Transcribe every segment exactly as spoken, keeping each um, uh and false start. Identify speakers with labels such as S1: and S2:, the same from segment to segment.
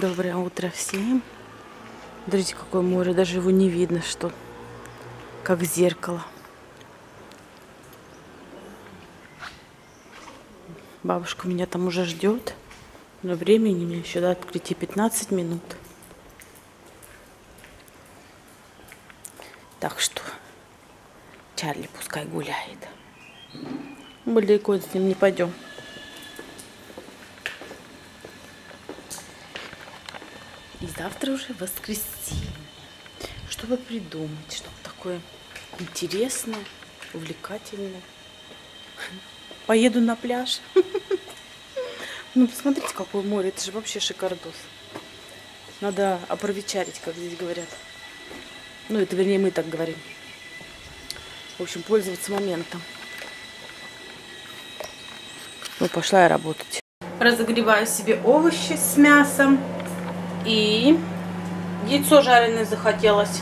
S1: Доброе утро всем. Смотрите, какое море. Даже его не видно, что как зеркало. Бабушка меня там уже ждет. Но времени мне еще до открытия пятнадцать минут. Так что Чарли пускай гуляет. Мы далеко с ним не пойдем. И завтра уже воскресенье. Чтобы придумать что-то такое интересное, увлекательное. Поеду на пляж. Ну, посмотрите, какое море. Это же вообще шикардос. Надо опровечарить, как здесь говорят. Ну, это, вернее, мы так говорим. В общем, пользоваться моментом. Ну, пошла я работать. Разогреваю себе овощи с мясом. И яйцо жареное захотелось.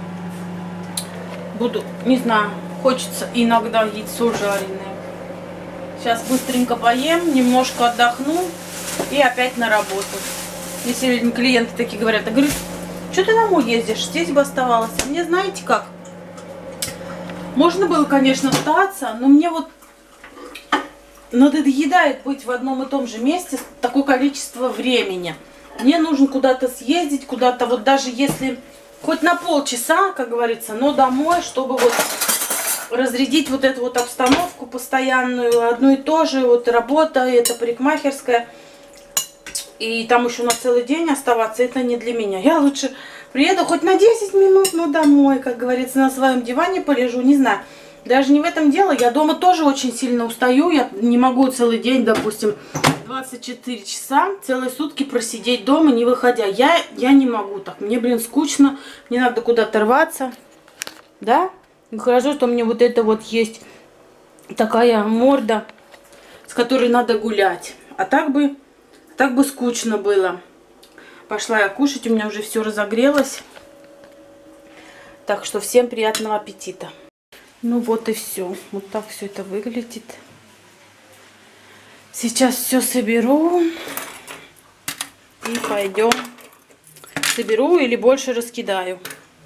S1: Буду, не знаю, хочется иногда яйцо жареное. Сейчас быстренько поем, немножко отдохну и опять на работу. Если клиенты такие говорят, я говорю, что ты домой ездишь, здесь бы оставалась. А мне знаете как? Можно было, конечно, остаться, но мне вот надоедает быть в одном и том же месте такое количество времени. Мне нужно куда-то съездить, куда-то, вот даже если хоть на полчаса, как говорится, но домой, чтобы вот разрядить вот эту вот обстановку постоянную, одно и то же, вот работа, это парикмахерская, и там еще на целый день оставаться, это не для меня. Я лучше приеду хоть на десять минут, но домой, как говорится, на своем диване полежу, не знаю. Даже не в этом дело, я дома тоже очень сильно устаю, я не могу целый день, допустим, двадцать четыре часа, целые сутки просидеть дома, не выходя. Я, я не могу так, мне, блин, скучно, мне надо куда-то рваться, да? И хорошо, что у меня вот это вот есть такая морда, с которой надо гулять. А так бы, так бы скучно было. Пошла я кушать, у меня уже все разогрелось. Так что всем приятного аппетита. Ну вот и все. Вот так все это выглядит. Сейчас все соберу. И пойдем. Соберу или больше раскидаю.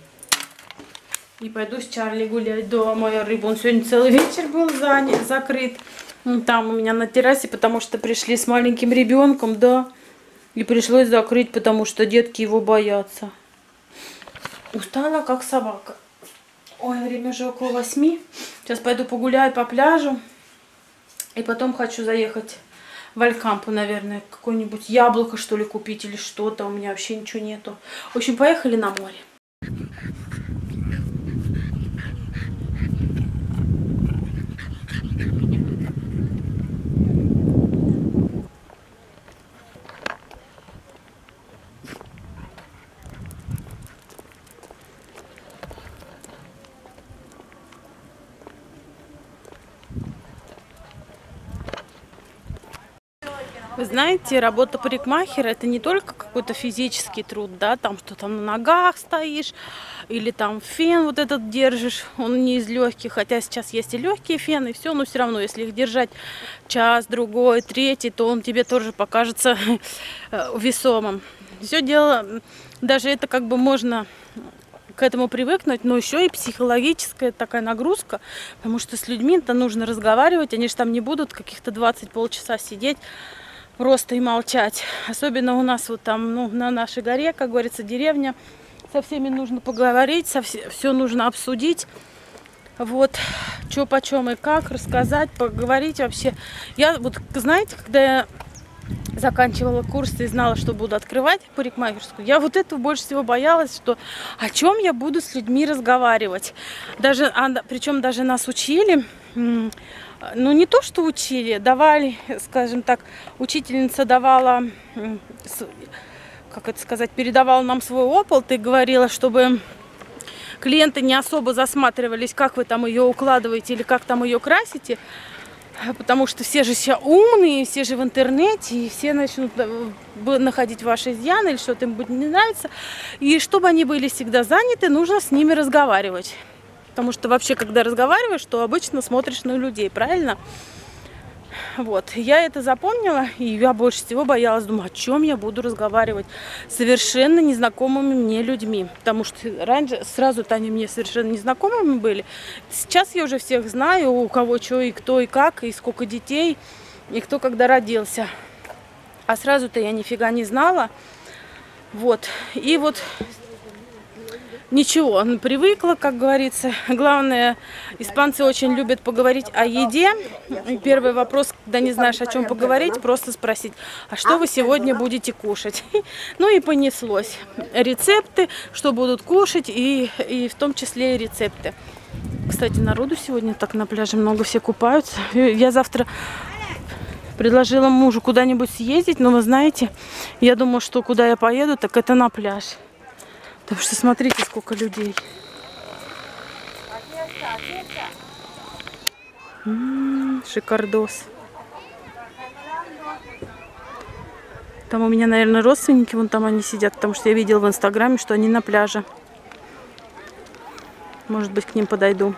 S1: И пойду с Чарли гулять дома. Моя рыба. Он сегодня целый вечер был занят, закрыт. Там у меня на террасе, потому что пришли с маленьким ребенком, да. И пришлось закрыть, потому что детки его боятся. Устала, как собака. Ой, время уже около восьми. Сейчас пойду погуляю по пляжу. И потом хочу заехать в Алькампу, наверное. Какое-нибудь яблоко, что ли, купить или что-то. У меня вообще ничего нету. В общем, поехали на море. Вы знаете, работа парикмахера — это не только какой-то физический труд, да, там что там на ногах стоишь, или там фен вот этот держишь, он не из легких, хотя сейчас есть и легкие фены, и все, но все равно, если их держать час, другой, третий, то он тебе тоже покажется весомым. Все дело, даже это как бы можно к этому привыкнуть, но еще и психологическая такая нагрузка, потому что с людьми-то нужно разговаривать, они же там не будут каких-то двадцать полчаса сидеть просто и молчать. Особенно у нас вот там, ну, на нашей горе, как говорится, деревня. Со всеми нужно поговорить, со все, все нужно обсудить. Вот, что почем и как, рассказать, поговорить вообще. Я вот, знаете, когда я заканчивала курсы и знала, что буду открывать парикмахерскую, я вот этого больше всего боялась, что о чем я буду с людьми разговаривать. Даже, а, причем даже нас учили. Ну, не то, что учили, давали, скажем так, учительница давала, как это сказать, передавала нам свой опыт и говорила, чтобы клиенты не особо засматривались, как вы там ее укладываете или как там ее красите, потому что все же сейчас умные, все же в интернете, и все начнут находить ваши изъяны или что-то им будет не нравиться. И чтобы они были всегда заняты, нужно с ними разговаривать. Потому что вообще, когда разговариваешь, то обычно смотришь на людей, правильно? Вот, я это запомнила, и я больше всего боялась, думаю, о чем я буду разговаривать с совершенно незнакомыми мне людьми, потому что раньше сразу-то они мне совершенно незнакомыми были. Сейчас я уже всех знаю, у кого что и кто и как, и сколько детей, и кто когда родился. А сразу-то я нифига не знала. Вот, и вот ничего, привыкла, как говорится. Главное, испанцы очень любят поговорить о еде. И первый вопрос, когда не знаешь, о чем поговорить, просто спросить, а что вы сегодня будете кушать? Ну и понеслось. Рецепты, что будут кушать, и, и в том числе и рецепты. Кстати, народу сегодня так на пляже много, все купаются. Я завтра предложила мужу куда-нибудь съездить, но вы знаете, я думаю, что куда я поеду, так это на пляж. Потому что смотрите, сколько людей. М-м, шикардос. Там у меня, наверное, родственники, вон там они сидят, потому что я видела в инстаграме, что они на пляже. Может быть, к ним подойду.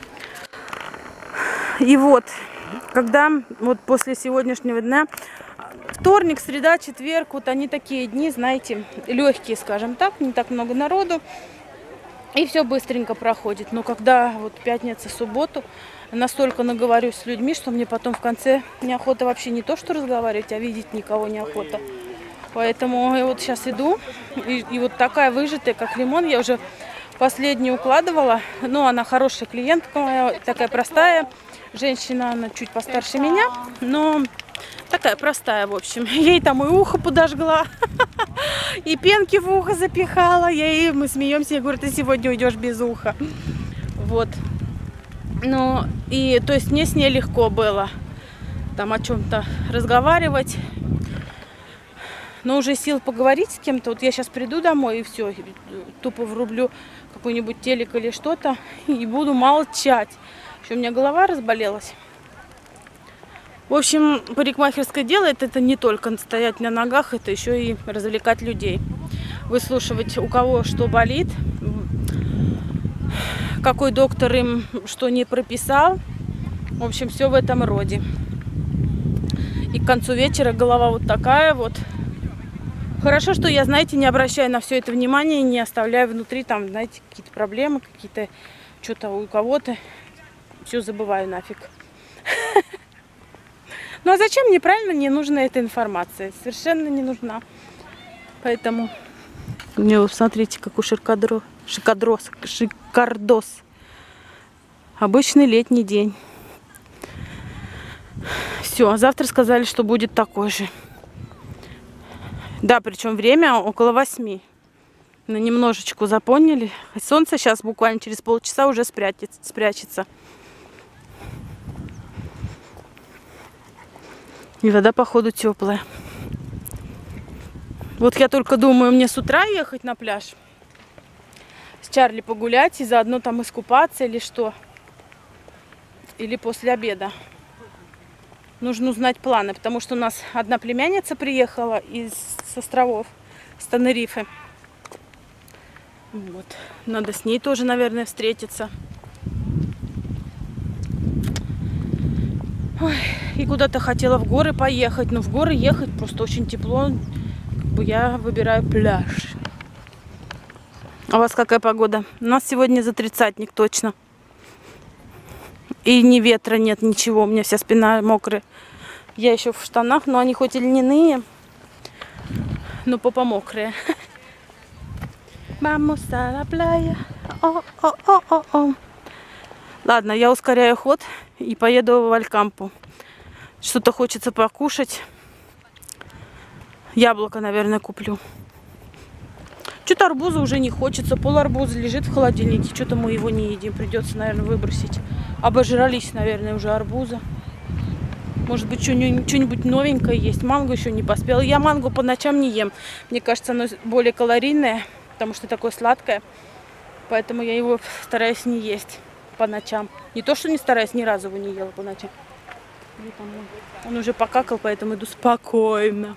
S1: И вот, когда вот после сегодняшнего дня, вторник, среда, четверг, вот они такие дни, знаете, легкие, скажем так, не так много народу, и все быстренько проходит. Но когда вот пятница, субботу, настолько наговорюсь с людьми, что мне потом в конце неохота вообще не то, что разговаривать, а видеть никого неохота. Поэтому я вот сейчас иду, и, и вот такая выжатая, как лимон, я уже последнюю укладывала. Ну, она хорошая клиентка моя, такая простая женщина, она чуть постарше меня, но такая простая, в общем. Ей там и ухо подожгла, и пенки в ухо запихала. Я ей, мы смеемся, я говорю, ты сегодня уйдешь без уха. Вот. Ну, и, то есть, мне с ней легко было там о чем-то разговаривать. Но уже сил поговорить с кем-то. Вот я сейчас приду домой и все, тупо врублю какой-нибудь телек или что-то и буду молчать. Еще у меня голова разболелась. В общем, парикмахерское дело это, это не только стоять на ногах, это еще и развлекать людей. Выслушивать, у кого что болит, какой доктор им что не прописал. В общем, все в этом роде. И к концу вечера голова вот такая вот. Хорошо, что я, знаете, не обращаю на все это внимания, не оставляю внутри там, знаете, какие-то проблемы, какие-то что-то у кого-то. Все забываю нафиг. Ну а зачем мне, правильно, не нужна эта информация? Совершенно не нужна. Поэтому, мне вот смотрите, какой шикардос, шикардос, шикардос. Обычный летний день. Все, завтра сказали, что будет такой же. Да, причем время около восьми. Ну, немножечко запомнили. Солнце сейчас буквально через полчаса уже спрячется. спрячется. И вода, походу, теплая. Вот я только думаю, мне с утра ехать на пляж. С Чарли погулять и заодно там искупаться или что. Или после обеда. Нужно узнать планы, потому что у нас одна племянница приехала из островов, с Тенерифе. Вот. Надо с ней тоже, наверное, встретиться. Ой, и куда-то хотела в горы поехать, но в горы ехать просто очень тепло. Как бы я выбираю пляж. А у вас какая погода? У нас сегодня за тридцатник точно. И ни ветра нет, ничего. У меня вся спина мокрая. Я еще в штанах, но они хоть и льняные, но попа мокрая. Vamos a la playa. О, о, о, о, о. Ладно, я ускоряю ход и поеду в Алькампу. Что-то хочется покушать. Яблоко, наверное, куплю. Что-то арбуза уже не хочется. Пол арбуза лежит в холодильнике. Что-то мы его не едим. Придется, наверное, выбросить. Обожрались, наверное, уже арбуза. Может быть, что-нибудь новенькое есть. Манго еще не поспела. Я манго по ночам не ем. Мне кажется, оно более калорийное, потому что такое сладкое. Поэтому я его стараюсь не есть по ночам. Не то, что не стараюсь, ни разу его не ела по ночам. Он уже покакал, поэтому иду спокойно.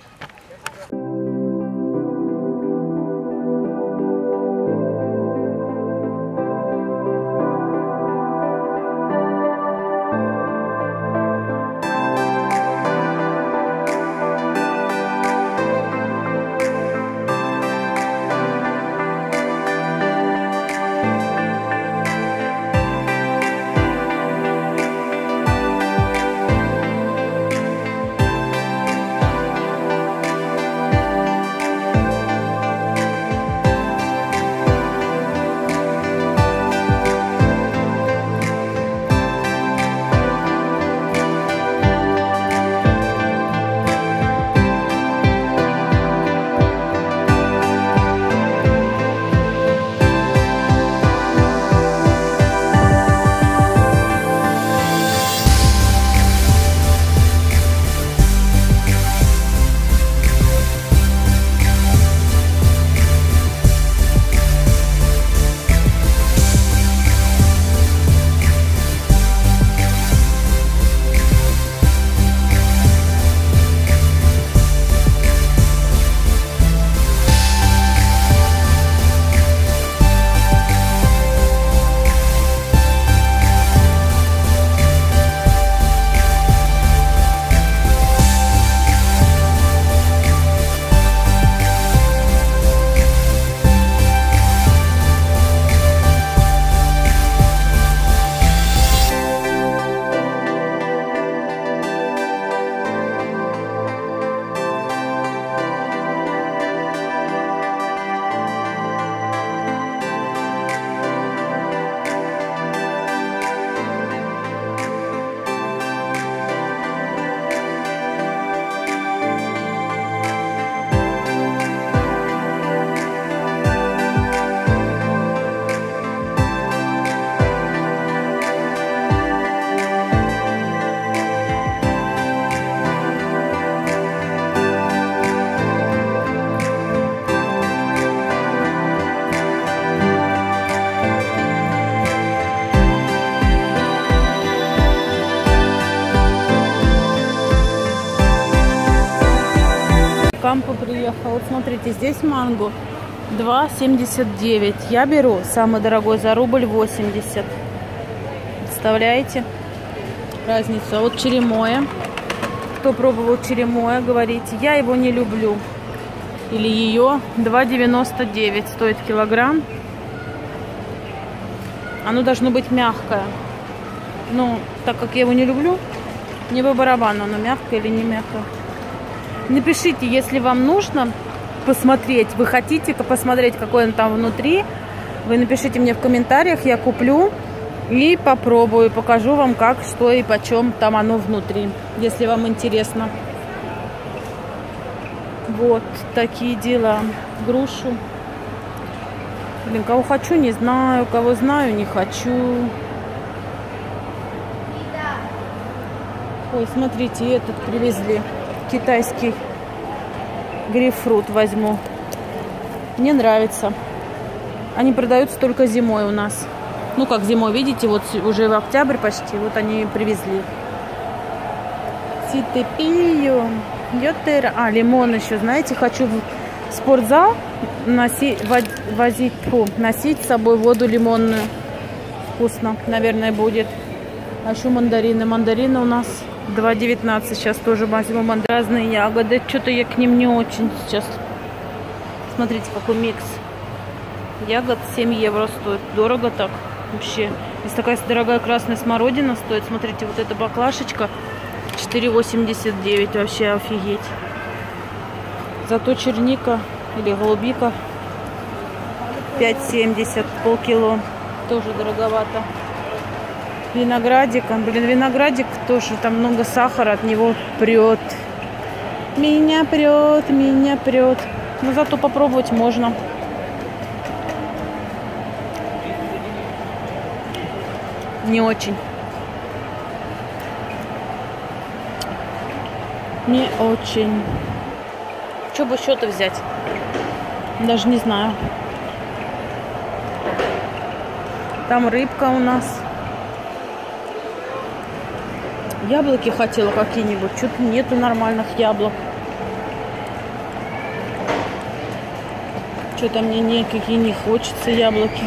S1: приехала. Вот смотрите, здесь манго два семьдесят девять. Я беру самый дорогой за рубль восемьдесят. Представляете разницу? А вот черемоя. Кто пробовал черемоя, говорите, я его не люблю. Или ее. два девяносто девять стоит килограмм. Оно должно быть мягкое. Но так как я его не люблю, мне по барабану, оно мягкое или не мягкое. Напишите, если вам нужно посмотреть, вы хотите посмотреть, какой он там внутри, вы напишите мне в комментариях, я куплю и попробую, покажу вам, как, что и почем там оно внутри, если вам интересно. Вот такие дела. Грушу. Блин, кого хочу, не знаю, кого знаю, не хочу. Ой, смотрите, этот привезли. Китайский грейпфрут возьму. Мне нравится. Они продаются только зимой у нас. Ну, как зимой, видите, вот уже в октябрь почти. Вот они привезли. Ситепию. А, лимон еще, знаете, хочу в спортзал носить, возить, фу, носить с собой воду лимонную. Вкусно, наверное, будет. А еще мандарины. Мандарины у нас два девятнадцать. Сейчас тоже возьму разные ягоды. Что-то я к ним не очень сейчас. Смотрите, какой микс. Ягод семь евро стоит. Дорого так вообще. Здесь такая дорогая красная смородина стоит. Смотрите, вот эта баклашечка четыре восемьдесят девять. Вообще офигеть. Зато черника или голубика пять семьдесят. Полкило. Тоже дороговато. Виноградик. Блин, виноградик тоже. Там много сахара. От него прет. Меня прет, меня прет. Но зато попробовать можно. Не очень. Не очень. Что бы еще-то взять? Даже не знаю. Там рыбка у нас. Яблоки хотела какие-нибудь. Что-то нету нормальных яблок. Что-то мне никакие не хочется яблоки.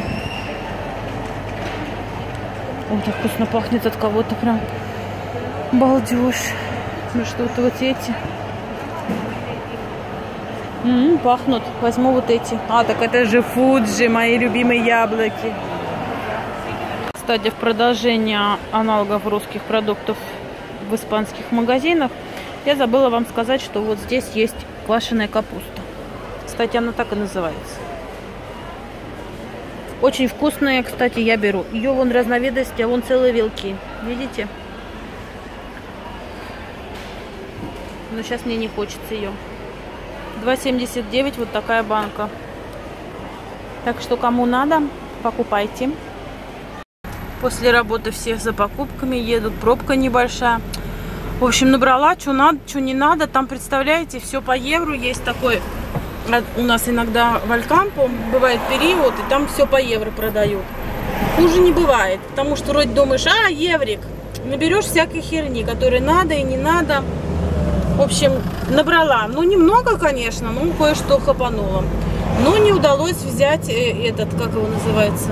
S1: Ой, так вкусно пахнет от кого-то прям. Балдеж. Ну что-то вот эти. М-м, пахнут. Возьму вот эти. А, так это же Фуджи, мои любимые яблоки. Кстати, в продолжение аналогов русских продуктов в испанских магазинах, я забыла вам сказать, что вот здесь есть квашеная капуста. Кстати, она так и называется. Очень вкусная, кстати, я беру. Ее вон разновидности, а вон целые вилки. Видите? Но сейчас мне не хочется ее. два семьдесят девять вот такая банка. Так что кому надо, покупайте. После работы все за покупками едут. Пробка небольшая. В общем, набрала, что надо, что не надо. Там, представляете, все по евро. Есть такой... У нас иногда в Алькампо бывает период, и там все по евро продают. Хуже не бывает. Потому что вроде думаешь, а, еврик. Наберешь всякой херни, которой надо и не надо. В общем, набрала. Ну, немного, конечно, но кое-что хапанула. Но не удалось взять этот, как его называется...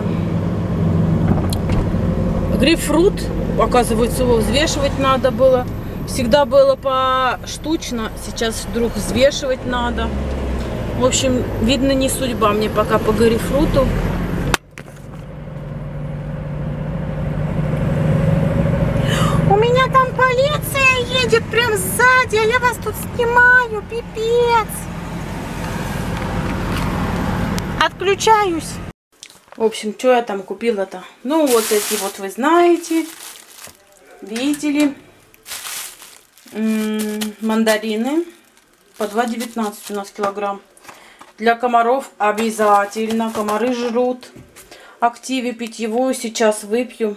S1: Грейпфрут, оказывается, его взвешивать надо было. Всегда было поштучно, сейчас вдруг взвешивать надо. В общем, видно, не судьба мне пока по грейпфруту. У меня там полиция едет прям сзади, а я вас тут снимаю, пипец. Отключаюсь. В общем, что я там купила-то? Ну, вот эти вот вы знаете, видели. М-м, мандарины по два девятнадцать у нас килограмм. Для комаров обязательно. Комары жрут. Активе питьевую сейчас выпью.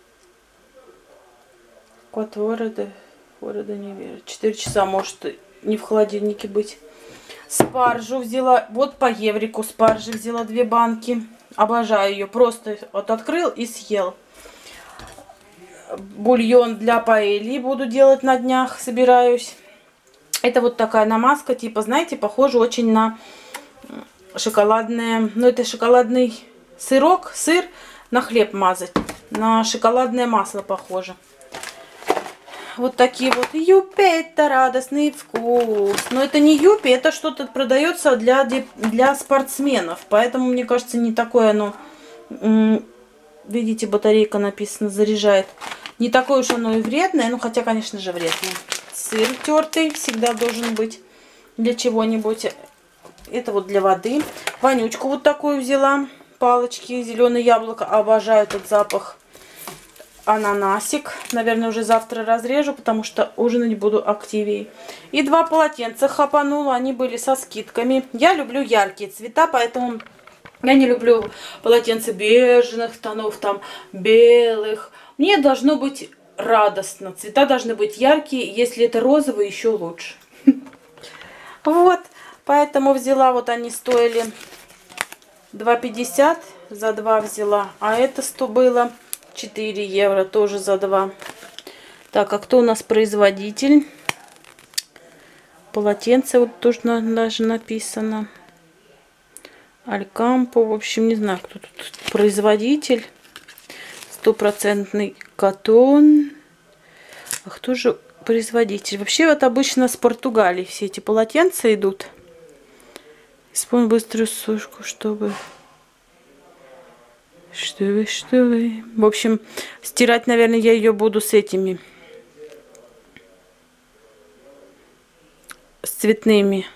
S1: Котвороды. Ворода не верю. четыре часа может не в холодильнике быть. Спаржу взяла. Вот по еврику спаржи взяла две банки. Обожаю ее. Просто вот открыл и съел. Бульон для паэльи буду делать на днях. Собираюсь. Это вот такая намазка, типа, знаете, похоже очень на шоколадное, ну это шоколадный сырок, сыр на хлеб мазать, на шоколадное масло похоже. Вот такие вот юпи, это радостный вкус. Но это не юпи, это что-то продается для, для спортсменов. Поэтому, мне кажется, не такое оно... Видите, батарейка написано, заряжает. Не такое уж оно и вредное, ну хотя, конечно же, вредное. Сыр тертый всегда должен быть для чего-нибудь. Это вот для воды. Вонючку вот такую взяла. Палочки, зеленое яблоко. Обожаю этот запах. Ананасик. Наверное, уже завтра разрежу, потому что ужинать буду активнее. И два полотенца хапанула. Они были со скидками. Я люблю яркие цвета, поэтому я не люблю полотенца бежевых тонов, там, белых. Мне должно быть радостно. Цвета должны быть яркие. Если это розовый, еще лучше. Вот. Поэтому взяла, вот они стоили два пятьдесят. За два взяла. А это сто было четыре евро. Тоже за два. Так, а кто у нас производитель? Полотенце вот тоже даже написано. Алькампо. В общем, не знаю, кто тут производитель. Стопроцентный катон. А кто же производитель? Вообще вот обычно с Португалии все эти полотенца идут. Используй быструю сушку, чтобы... Что вы, что вы... В общем, стирать, наверное, я ее буду с этими. С цветными.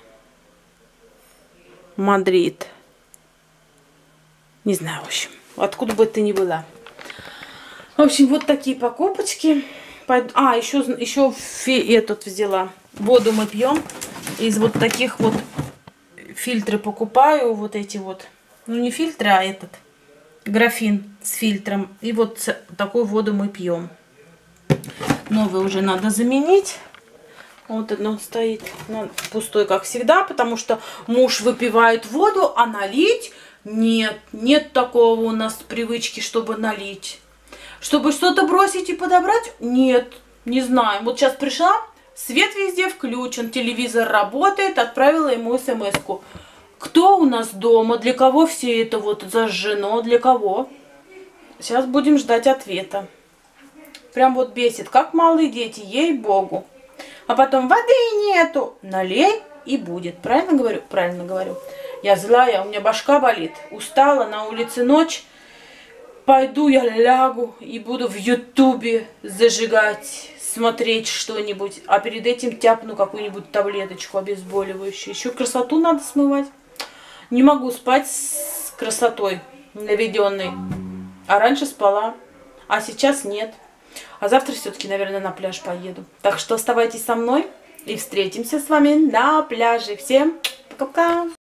S1: Мадрид. Не знаю, в общем. Откуда бы это ни была. В общем, вот такие покупочки. А, еще, еще этот взяла. Воду мы пьем. Из вот таких вот фильтры покупаю. Вот эти вот. Ну, не фильтры, а этот. Графин с фильтром. И вот такую воду мы пьем. Новый уже надо заменить. Вот он стоит пустой, как всегда. Потому что муж выпивает воду, а налить нет. Нет такого у нас привычки, чтобы налить. Чтобы что-то бросить и подобрать? Нет, не знаю. Вот сейчас пришла, свет везде включен, телевизор работает, отправила ему смс-ку. Кто у нас дома? Для кого все это вот зажжено? Для кого? Сейчас будем ждать ответа. Прям вот бесит, как малые дети, ей-богу. А потом воды нету. Налей и будет. Правильно говорю? Правильно говорю. Я злая, у меня башка болит. Устала, на улице ночь. Пойду я лягу и буду в ютубе зажигать, смотреть что-нибудь. А перед этим тяпну какую-нибудь таблеточку обезболивающую. Еще красоту надо смывать. Не могу спать с красотой наведенной. А раньше спала, а сейчас нет. А завтра все-таки, наверное, на пляж поеду. Так что оставайтесь со мной и встретимся с вами на пляже. Всем пока-пока!